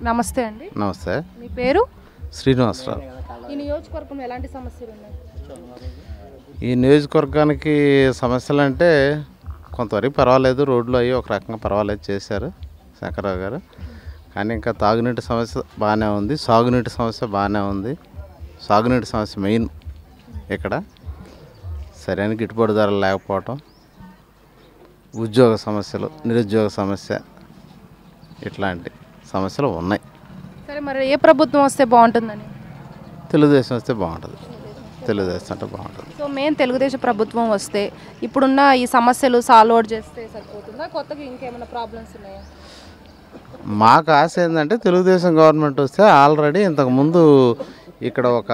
నమస్తే అండి. నమస్తే. మీ పేరు? శ్రీనివాసరావు. ఈ నియోజకవర్గంలో ఎలాంటి సమస్యలు ఉన్నాయి? ఈ నియోజకవర్గానికి సమస్యలు అంటే కొంతవరకు పర్వాలేదు, రోడ్లు అవి ఒక రకంగా పర్వాలేదు చేశారు శంకర్రావు గారు. కానీ ఇంకా తాగునీటి సమస్య బాగానే ఉంది, సాగునీటి సమస్య బాగానే ఉంది. సాగునీటి సమస్య మెయిన్ ఇక్కడ. సరైన గిట్టుబాటు ధరలు లేకపోవటం, ఉద్యోగ సమస్యలు, నిరుద్యోగ సమస్య, ఇట్లాంటి సమస్యలు ఉన్నాయి. సరే, మరి ఏ ప్రభుత్వం వస్తే బాగుంటుందని? తెలుగుదేశం వస్తే బాగుంటుంది. తెలుగుదేశం అంటే బాగుంటుంది. సో మెయిన్ తెలుగుదేశం ప్రభుత్వం వస్తే ఇప్పుడున్న ఈ సమస్యలు సాల్వ్ అవుట్ చేస్తే సరిపోతుందా? కొత్తగా ఇంకేమైనా ప్రాబ్లమ్స్ ఉన్నాయా? మాకు ఆశ ఏంటంటే తెలుగుదేశం గవర్నమెంట్ వస్తే ఆల్రెడీ ఇంతకుముందు ఇక్కడ ఒక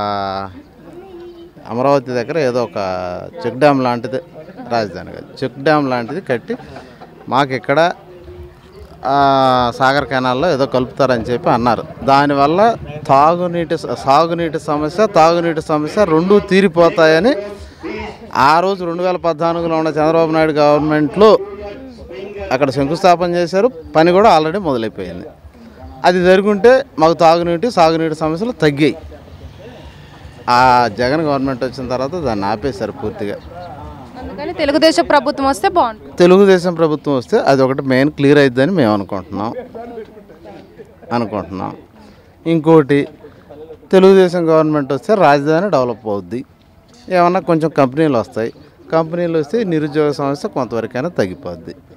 అమరావతి దగ్గర ఏదో ఒక చెక్ డ్యామ్ లాంటిది, రాజధాని కాదు, చెక్ డ్యామ్ లాంటిది కట్టి మాకు ఇక్కడ సాగర్ కెనాల్లో ఏదో కలుపుతారని చెప్పి అన్నారు. దానివల్ల సాగునీటి సమస్య రెండూ తీరిపోతాయని ఆ రోజు 2014లో ఉన్న చంద్రబాబు నాయుడు గవర్నమెంట్లో అక్కడ శంకుస్థాపన చేశారు. పని కూడా ఆల్రెడీ మొదలైపోయింది. అది జరుగుంటే మాకు సాగునీటి సమస్యలు తగ్గాయి. ఆ జగన్ గవర్నమెంట్ వచ్చిన తర్వాత దాన్ని ఆపేశారు పూర్తిగా. అందుకని తెలుగుదేశం ప్రభుత్వం వస్తే బాగుంటుంది. తెలుగుదేశం ప్రభుత్వం వస్తే అది ఒకటి మెయిన్ క్లియర్ అయిద్దని మేము అనుకుంటున్నాం. ఇంకోటి, తెలుగుదేశం గవర్నమెంట్ వస్తే రాజధాని డెవలప్ అవుద్ది, ఏమన్నా కొంచెం కంపెనీలు వస్తాయి. కంపెనీలు వస్తే నిరుద్యోగ సమస్య కొంతవరకైనా తగ్గిపోద్ది.